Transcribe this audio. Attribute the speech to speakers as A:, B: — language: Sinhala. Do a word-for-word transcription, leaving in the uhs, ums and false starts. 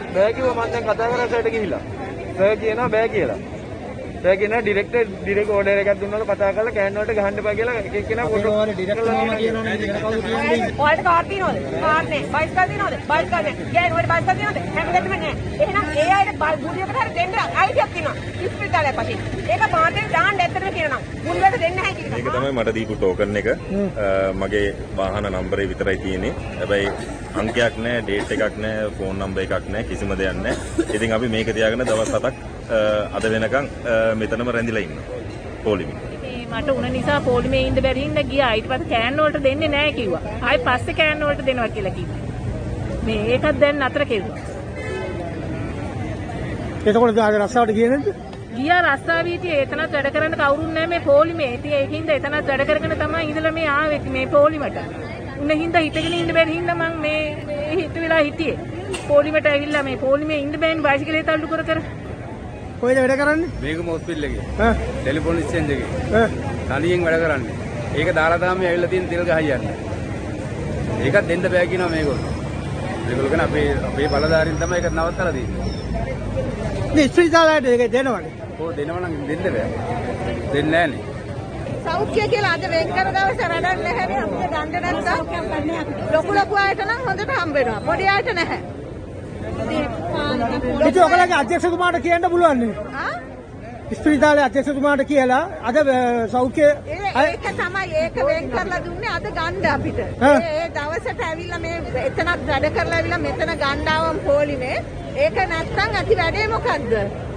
A: බෑ කිව්වා මම දැන් කතා කරා සර්ට ගිහිල්ලා. සර් කියනවා බෑ කියලා. සර් කියනවා ඩිරෙක්ට් ඩිරෙක්ට් ඕඩර් එකක් දුන්නාට කතා කරලා කෑන් වලට ගහන්න එපා කියලා එක එක්කෙනා ෆොටෝ වල ඩිරෙක්ට් කරනවා කියනවනේ ඉතින් කවුද කියන්නේ?
B: ඔයාලට කාර් තියනවද? කාර් නෑ. බයිස් කාර් තියනවද? බයිස් කාර් නෑ. ගෑන් වලට බයිස් කාර් තියනවද? හැමදේම නෑ. එහෙනම් ඒ අයට බුලියකට හරි දෙන්න අයිතියක් තියෙනවා. ඉස්පිරිතාලයක් වශයෙන්. ඒක පාටේ දාන්න ඇත්තටම කියනවා. බුලියට දෙන්න නැහැ කියන එක.
C: ඒක තමයි මට දීපු ටෝකන් එක. මගේ වාහන නම්බරේ විතරයි තියෙන්නේ. හැබැයි අංකයක් නැහැ, ඩේට් එකක් නැහැ, ෆෝන් නම්බර් එකක් නැහැ, කිසිම දෙයක් නැහැ. ඉතින් අපි මේක තියාගෙන දවස් හතක් අද වෙනකන් මෙතනම රැඳිලා ඉන්නවා. පොලිමේ.
D: ඉතින් මට උන නිසා පොලිමේ ඉඳ බැරි හින්දා ගියා. ඊට පස්සේ කෑන් වලට දෙන්නේ නැහැ කිව්වා. ආයෙ පස්සේ කෑන් වලට දෙනවා කියලා කිව්වා. මේ ඒකත් දැන් නතර කෙරුවා.
E: එතකොට ආගේ රස්සාවට ගියේ නැද්ද?
D: ගියා රස්සාවේ හිටියේ එතනත් වැඩ කරන්න කවුරුත් නැහැ මේ පොලිමේ. ඉතින් ඒකින්ද එතනත් වැඩ කරගෙන තමයි ඉඳලා මේ ආවේ මේ පොලිමට. උන හින්දා හිටගෙන ඉන්න බැරි හින්දා මම මේ හිට වෙලා හිටියේ. පොලිමට ඇවිල්ලා මේ පොලිමේ ඉන්න බෑනේ බයිසිකලේ තල්ලු කර කර.
E: කොහෙද වැඩ කරන්නේ?
A: මේක හොස්පිටල් එකේ.
E: හා
A: ටෙලිෆෝන් එක්ස්චේන්ජ් එකේ.
E: හා
A: තනියෙන් වැඩ කරන්නේ. ඒක දාලා තමයි ඇවිල්ලා තියෙන තෙල් ගහයියන්නේ. ඒකත් දෙන්න බෑ කියනවා මේගොල්ලෝ. මේගොල්ලෝ කියන අපේ අපේ බලධාරීන් තමයි ඒක නවත්තලා දෙන්නේ.
E: මේ ඉස්පිරිතාලයට ඒක දෙනවනේ.
A: ඔව් දෙනවා නම් දෙන්න බෑ. දෙන්නේ නැහනේ.
B: සෞඛ්‍ය කියලා අද වෙන් කර දවසේ වැඩක් නැහැ අපිට ගන්න නැත්නම් ලොකු ලොකු අයට නම් හොඳට හම්බ වෙනවා. පොඩි අයට නැහැ.
E: ඉතින් ඔයගලගේ අධ්‍යක්ෂතුමාට කියන්න පුළුවන් නේ.
B: ආ?
E: ඉස්පිරිතාලේ අධ්‍යක්ෂතුමාට කියලා අද සෞඛ්‍ය
B: ඒක තමයි ඒක වෙන් කරලා දුන්නේ අද ගන්න අපිට. ඒ දවසට ඇවිල්ලා මේ එතනක් වැඩ කරලා ඇවිල්ලා මෙතන ගන්න ආවම පොලිමේ ඒක නැත්තම් ඇති වැඩේ මොකද්ද?